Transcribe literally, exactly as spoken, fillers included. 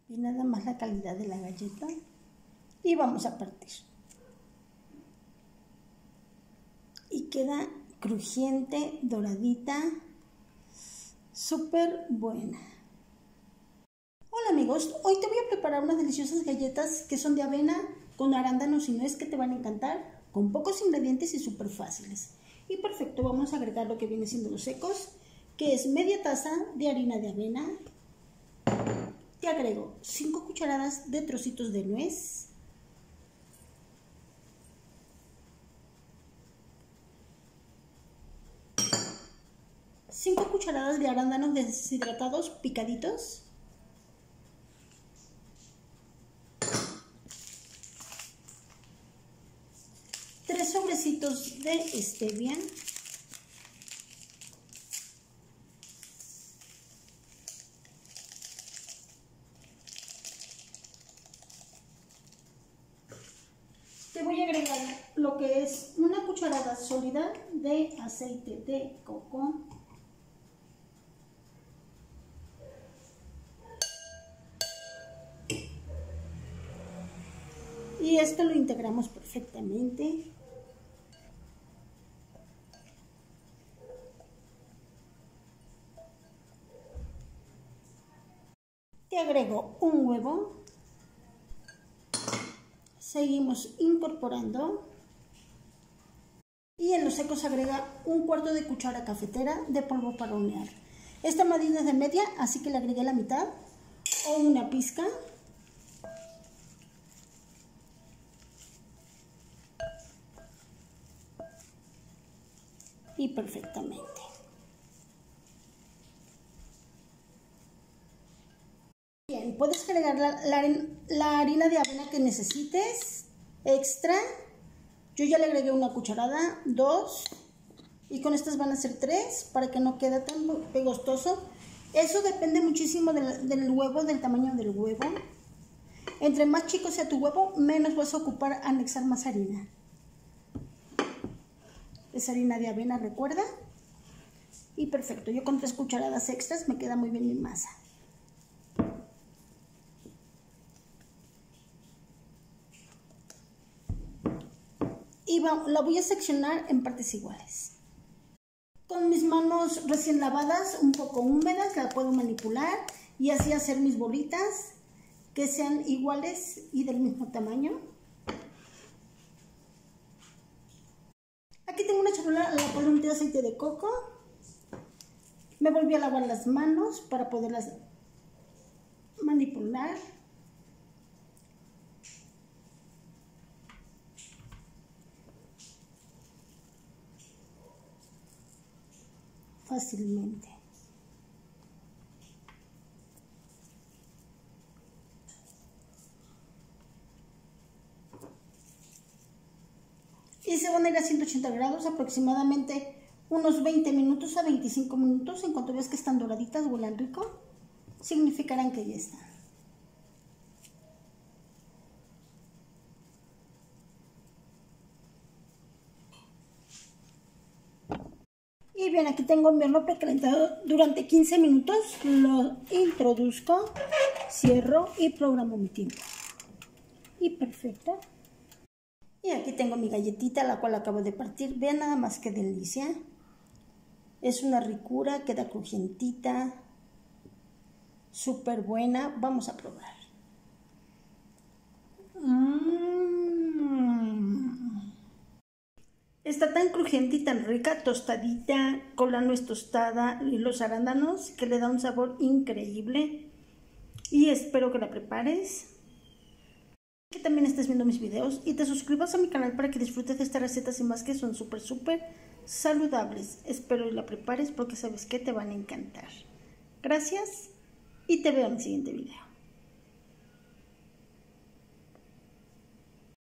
Y nada más la calidad de la galleta. Y vamos a partir. Y queda crujiente, doradita, súper buena. Hola amigos, hoy te voy a preparar unas deliciosas galletas que son de avena con arándanos y nuez que te van a encantar, con pocos ingredientes y súper fáciles. Y perfecto, vamos a agregar lo que viene siendo los secos, que es media taza de harina de avena. Te agrego cinco cucharadas de trocitos de nuez. cinco cucharadas de arándanos deshidratados picaditos. tres sobrecitos de stevia. Te voy a agregar lo que es una cucharada sólida de aceite de coco. Y esto lo integramos perfectamente. Te agrego un huevo. Seguimos incorporando. Y en los secos agrega un cuarto de cuchara cafetera de polvo para hornear. Esta medida es de media, así que le agregué la mitad o una pizca. Y perfectamente. Bien, puedes agregar la, la, la harina de avena que necesites extra. Yo ya le agregué una cucharada, dos, y con estas van a ser tres para que no quede tan pegostoso. Eso depende muchísimo del, del huevo, del tamaño del huevo. Entre más chico sea tu huevo, menos vas a ocupar anexar más harina. Es harina de avena, recuerda. Y perfecto, yo con tres cucharadas extras me queda muy bien mi masa. Y va, la voy a seccionar en partes iguales. Con mis manos recién lavadas, un poco húmedas, la puedo manipular y así hacer mis bolitas que sean iguales y del mismo tamaño. Aquí tengo una charola, la pongo un de aceite de coco. Me volví a lavar las manos para poderlas manipular. Fácilmente. Y se van a ir a ciento ochenta grados aproximadamente unos veinte minutos a veinticinco minutos. En cuanto veas que están doraditas, huelan rico, significarán que ya están. Y bien, aquí tengo mi horno precalentado durante quince minutos. Lo introduzco, cierro y programo mi tiempo. Y perfecto. Y aquí tengo mi galletita, la cual acabo de partir. Vean nada más qué delicia. Es una ricura, queda crujientita, súper buena. Vamos a probar. Mm. Está tan crujiente y tan rica, tostadita, con la nuez tostada y los arándanos, que le da un sabor increíble. Y espero que la prepares. Que también estés viendo mis videos y te suscribas a mi canal para que disfrutes de estas recetas y más, que son súper súper saludables. Espero que la prepares porque sabes que te van a encantar. Gracias y te veo en el siguiente video.